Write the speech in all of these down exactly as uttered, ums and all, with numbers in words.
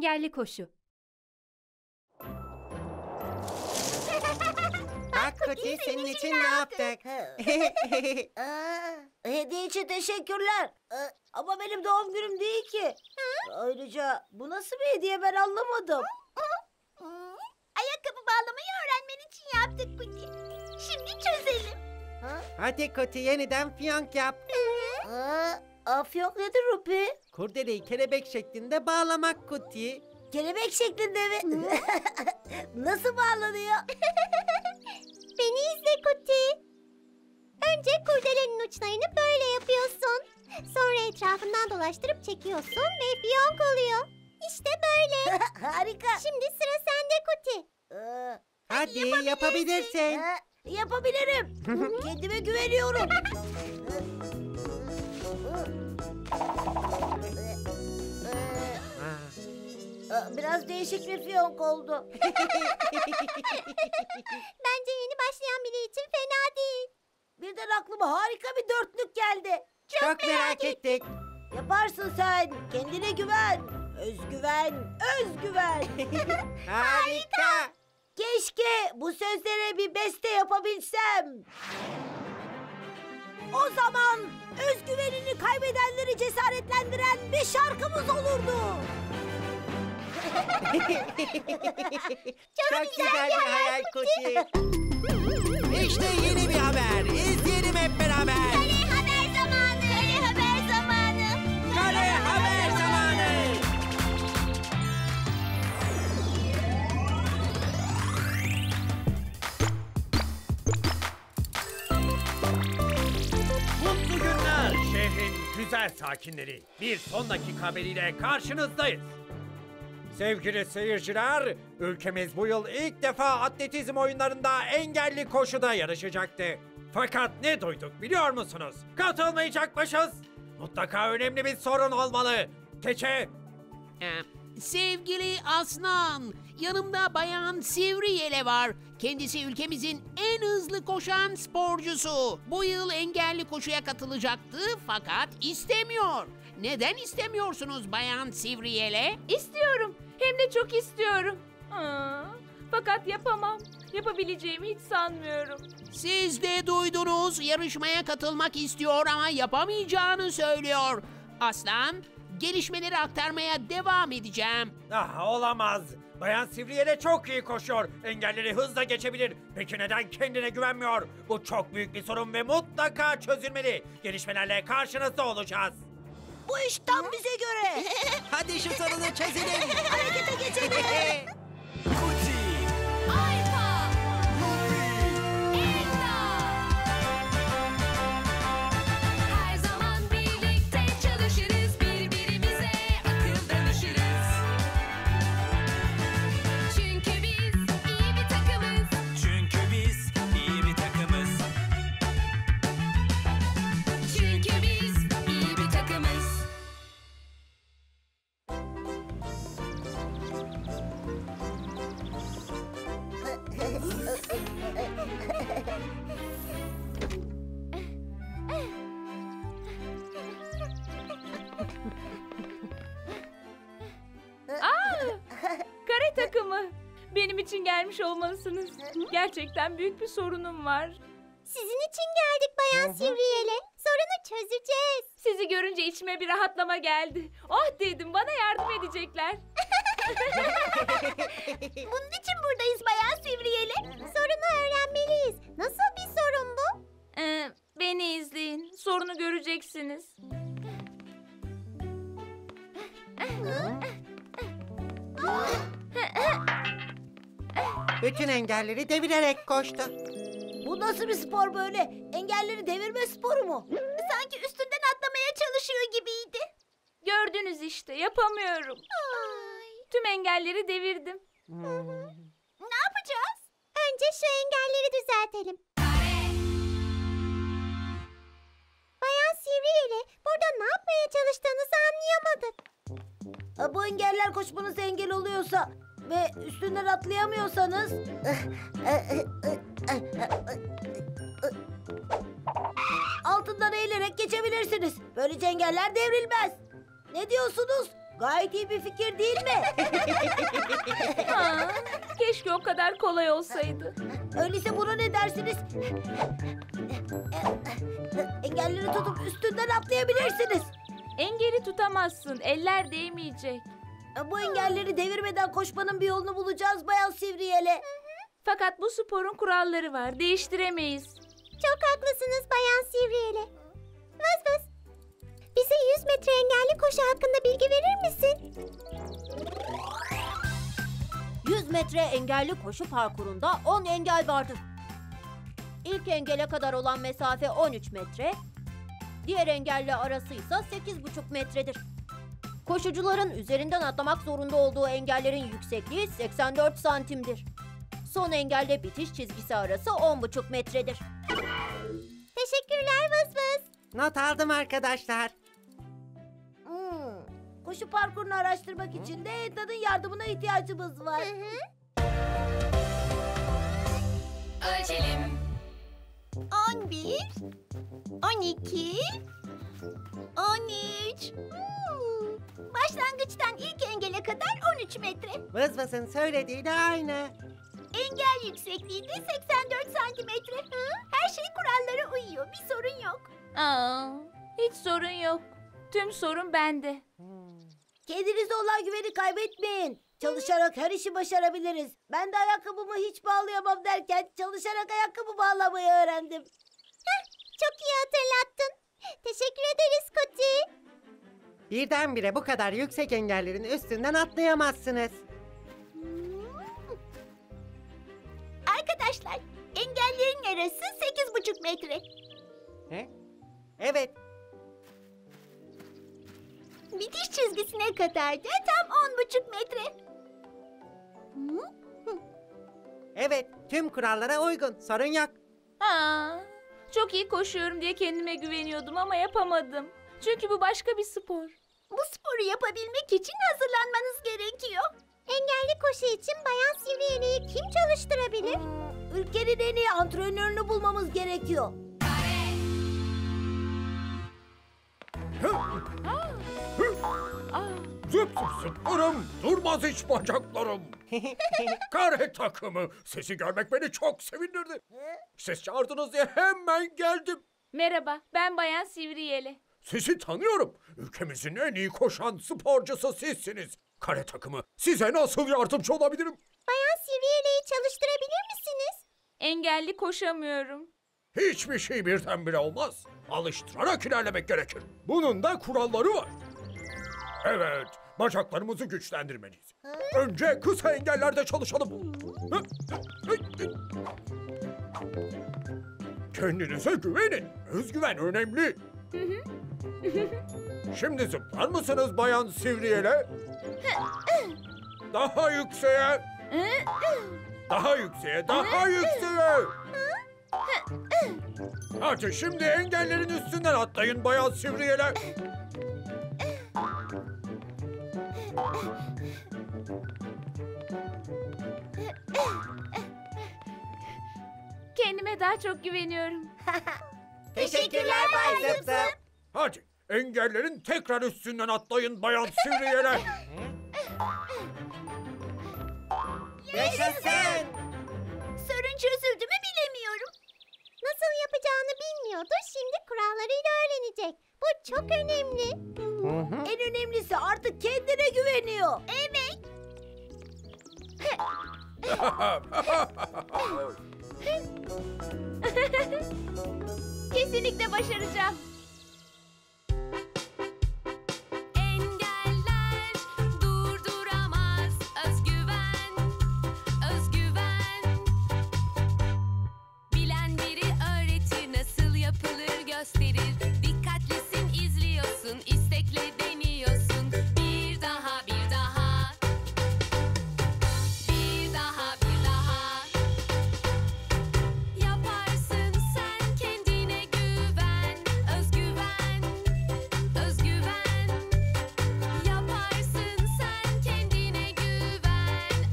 engelli koşu. Bak Kuti, senin için ne yaptık? Aa, hediye için teşekkürler. Ee, ama benim doğum günüm değil ki. Ayrıca bu nasıl bir hediye ben anlamadım. Ayakkabı bağlamayı öğrenmen için yaptık Kuti. Şimdi çözelim. Ha? Hadi Kuti, yeniden fiyonk yap. Aa, afyon nedir Rupi? Kurdeleyi kelebek şeklinde bağlamak Kuti. Kelebek şeklinde mi? Nasıl bağlanıyor? Beni izle Kuti. Önce kurdelenin uçlarını böyle yapıyorsun. Sonra etrafından dolaştırıp çekiyorsun ve fiyonk oluyor. İşte böyle. Harika. Şimdi sıra sende Kuti. Ee, Hadi yapabilirsin. ha, yapabilirim. Kendime güveniyorum. Aa, Aa, biraz değişik bir fiyonk oldu. Bence yeni başlayan biri için fena değil. Birden aklıma harika bir dörtlük geldi. Çok merak ettik. Yaparsın sen. Kendine güven. Özgüven, özgüven. Harika. Keşke bu sözlere bir beste yapabilsem. O zaman özgüvenini kaybedenleri cesaretlendiren bir şarkımız olurdu. Çok güzel bir hayal Kuti. İşte yeni bir haber. İzleyelim hep beraber. Kare haber zamanı. Kare haber zamanı. Kare haber zamanı. Mutlu günler şehrin güzel sakinleri. Bir son dakika haberiyle karşınızdayız. Sevgili seyirciler, ülkemiz bu yıl ilk defa atletizm oyunlarında engelli koşuda yarışacaktı. Fakat ne duyduk biliyor musunuz? Katılmayacakmışız. Mutlaka önemli bir sorun olmalı. Keçe, Ee, sevgili Aslan, yanımda Bayan Sivriyele var. Kendisi ülkemizin en hızlı koşan sporcusu. Bu yıl engelli koşuya katılacaktı fakat istemiyor. Neden istemiyorsunuz Bayan Sivriyele? İstiyorum. Hem de çok istiyorum. Aa, fakat yapamam. Yapabileceğimi hiç sanmıyorum. Siz de duydunuz, yarışmaya katılmak istiyor ama yapamayacağını söylüyor. Aslan, gelişmeleri aktarmaya devam edeceğim. ah olamaz. Bayan Sivriyele çok iyi koşuyor. Engelleri hızla geçebilir. Peki neden kendine güvenmiyor? Bu çok büyük bir sorun ve mutlaka çözülmeli. Gelişmelerle karşınızda olacağız. Bu iş tam bize göre. Hadi şu sorunu çözelim. Harekete geçelim. Her zaman birlikte çalışırız, birbirimize akıl danışırız. Çünkü biz iyi bir takımız. Çünkü biz iyi bir takımız. Çünkü biz iyi bir takımız. Kare takımı. Benim için gelmiş olmalısınız. Gerçekten büyük bir sorunum var. Sizin için geldik Bayan Sivriyele. Sorunu çözeceğiz. Sizi görünce içime bir rahatlama geldi. Oh dedim, bana yardım edecekler. Bunun için buradayız Bayan Sivriyele. Sorunu öğrenmeliyiz. Nasıl bir sorun bu? Ee, beni izleyin. Sorunu göreceksiniz. Bütün engelleri devirerek koştu. Bu nasıl bir spor böyle? Engelleri devirme sporu mu? Sanki üstünden atlamaya çalışıyor gibiydi. Gördünüz işte, yapamıyorum. Tüm engelleri devirdim. Ne yapacağız? Önce şu engelleri düzeltelim. Bayan Sivriyele, burada ne yapmaya çalıştığınızı anlayamadık. Ha, bu engeller koşmanıza engel oluyorsa ve üstünden atlayamıyorsanız... altından eğilerek geçebilirsiniz. Böylece engeller devrilmez. Ne diyorsunuz? Gayet iyi bir fikir değil mi? Ha, keşke o kadar kolay olsaydı. Öyleyse buna ne dersiniz? Engelleri tutup üstünden atlayabilirsiniz. Engeli tutamazsın, eller değmeyecek. Bu engelleri devirmeden koşmanın bir yolunu bulacağız Bayan Sivriyeli. Fakat bu sporun kuralları var, değiştiremeyiz. Çok haklısınız Bayan Sivriyeli. Vız vız. Bize yüz metre engelli koşu hakkında bilgi verir misin? yüz metre engelli koşu parkurunda on engel vardır. İlk engele kadar olan mesafe on üç metre, diğer engelle arası ise sekiz buçuk metredir. Koşucuların üzerinden atlamak zorunda olduğu engellerin yüksekliği seksen dört santimdir. Son engelle bitiş çizgisi arası on buçuk metredir. Teşekkürler Vız vız. Not aldım arkadaşlar. Hmm. Koşu parkurunu araştırmak için de Eda'nın yardımına ihtiyacımız var. Ölçelim. On bir, on iki, on üç. Hmm. Başlangıçtan ilk engele kadar on üç metre. Vız vızın söylediği de aynı. Engel yüksekliği de seksen dört santimetre. Hı? Her şey kurallara uyuyor. Bir sorun yok. Aa, hiç sorun yok. Tüm sorun bende. Kendinize olan güveni kaybetmeyin. Çalışarak her işi başarabiliriz. Ben de ayakkabımı hiç bağlayamam derken çalışarak ayakkabı bağlamayı öğrendim. Çok iyi hatırlattın. Teşekkür ederiz Kuti. Birdenbire bu kadar yüksek engellerin üstünden atlayamazsınız. Arkadaşlar, engellerin arası sekiz buçuk metre. He? Evet. Bitiş çizgisine kadar da tam on buçuk metre. Evet. Tüm kurallara uygun. Sorun yok. Aa, çok iyi koşuyorum diye kendime güveniyordum ama yapamadım. Çünkü bu başka bir spor. Bu sporu yapabilmek için hazırlanmanız gerekiyor. Engelli koşu için Bayan Sivriyeli'yi kim çalıştırabilir? Hmm, ülkenin en iyi antrenörünü bulmamız gerekiyor. Aa, Zıp zıp zıplarım, durmaz hiç bacaklarım. Kare takımı, sizi görmek beni çok sevindirdi. Siz çağırdınız diye hemen geldim. merhaba, ben Bayan Sivriyeli. Sizi tanıyorum. Ülkemizin en iyi koşan sporcusu sizsiniz. Kare takımı, size nasıl yardımcı olabilirim? Bayan Sivriyeli'yi çalıştırabilir misiniz? Engelli koşamıyorum. Hiçbir şey birdenbire olmaz. Alıştırarak ilerlemek gerekir. Bunun da kuralları var. Evet, bacaklarımızı güçlendirmeliyiz. Önce kısa engellerde çalışalım. Kendinize güvenin. Özgüven önemli. Şimdi zıplar mısınız Bayan Sivriyeli? Daha yükseğe. Daha yükseğe, daha yükseğe. Hadi şimdi engellerin üstünden atlayın Bayan Sivriyeli. Kendime daha çok güveniyorum. Teşekkürler Bay Zıp Zıp. Hadi engellerin tekrar üstünden atlayın Bayan Sivriyeli. Yaşasın. Sorun çözüldü mü bilemiyorum. Nasıl yapacağını bilmiyordu. Şimdi kurallarıyla öğrenecek. Bu çok önemli. En önemlisi artık kendine güveniyor. Evet. Kesinlikle başaracağım. Engeller durduramaz. Özgüven, özgüven. Bilen biri öğretir, nasıl yapılır gösterir. Dikkatlisin, izliyorsun, istekle deniyorsun. Bir daha, bir daha. Bir daha, bir daha. Yaparsın sen, kendine güven. Özgüven, özgüven. Yaparsın sen, kendine güven.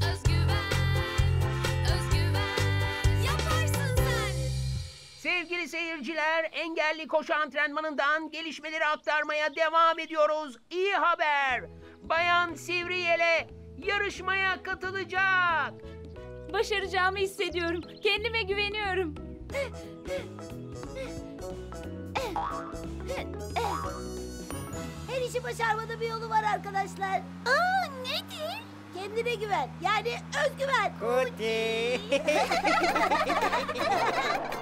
Özgüven, özgüven. Yaparsın sen. Sevgili seyirciler, engelli koşu antrenmanından gelişmeleri aktarmaya devam ediyoruz. İyi haber. Bayan Sivriyele yarışmaya katılacak. Başaracağımı hissediyorum. Kendime güveniyorum. Her işi başarmanın bir yolu var arkadaşlar. Aa, nedir? Kendine güven. Yani özgüven. Kuti.